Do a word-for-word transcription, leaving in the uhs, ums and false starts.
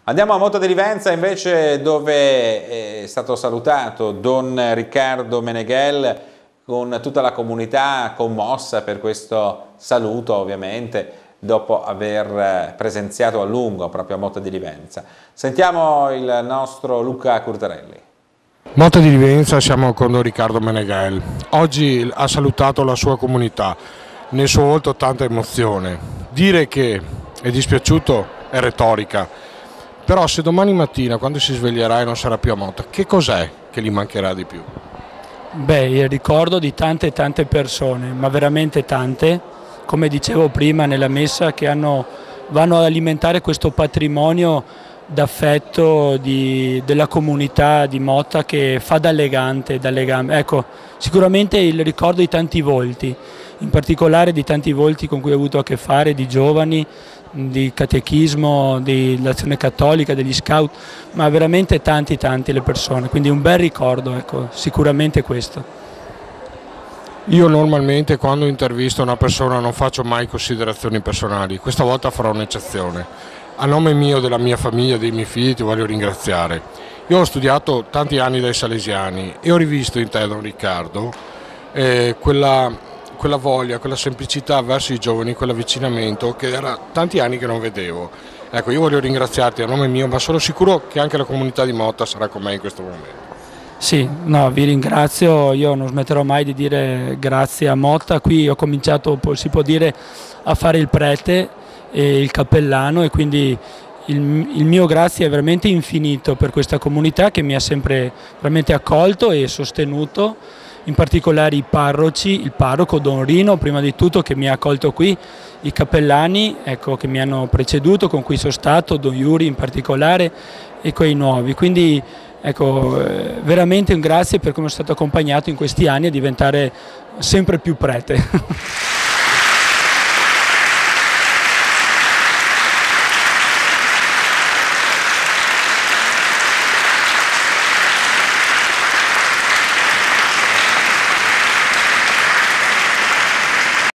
Andiamo a Motta di Livenza invece, dove è stato salutato Don Riccardo Meneghel con tutta la comunità commossa per questo saluto, ovviamente dopo aver presenziato a lungo proprio a Motta di Livenza. Sentiamo il nostro Luca Curtarelli. Motta di Livenza, siamo con Don Riccardo Meneghel. Oggi ha salutato la sua comunità, nel suo volto tanta emozione. Dire che è dispiaciuto è retorica, però se domani mattina quando si sveglierà e non sarà più a Motta, che cos'è che gli mancherà di più? Beh, il ricordo di tante tante persone, ma veramente tante, come dicevo prima nella messa, che hanno, vanno ad alimentare questo patrimonio d'affetto della comunità di Motta, che fa da legante, da legame. Ecco, sicuramente il ricordo di tanti volti, in particolare di tanti volti con cui ho avuto a che fare, di giovani, di catechismo, dell'azione cattolica, degli scout, ma veramente tanti tanti le persone, quindi un bel ricordo, ecco, sicuramente questo. Io normalmente quando intervisto una persona non faccio mai considerazioni personali, questa volta farò un'eccezione. A nome mio, della mia famiglia, dei miei figli, ti voglio ringraziare. Io ho studiato tanti anni dai Salesiani e ho rivisto in te, Don Riccardo, eh, quella, quella voglia, quella semplicità verso i giovani, quell'avvicinamento che era tanti anni che non vedevo. Ecco, io voglio ringraziarti a nome mio, ma sono sicuro che anche la comunità di Motta sarà con me in questo momento. Sì, no, vi ringrazio, io non smetterò mai di dire grazie a Motta. Qui ho cominciato, si può dire, a fare il prete e il cappellano, e quindi il, il mio grazie è veramente infinito per questa comunità che mi ha sempre veramente accolto e sostenuto, in particolare i parroci, il parroco Don Rino prima di tutto, che mi ha accolto qui, i cappellani, ecco, che mi hanno preceduto, con cui sono stato, Don Iuri in particolare, e quei nuovi. Quindi ecco, veramente un grazie per come sono stato accompagnato in questi anni a diventare sempre più prete.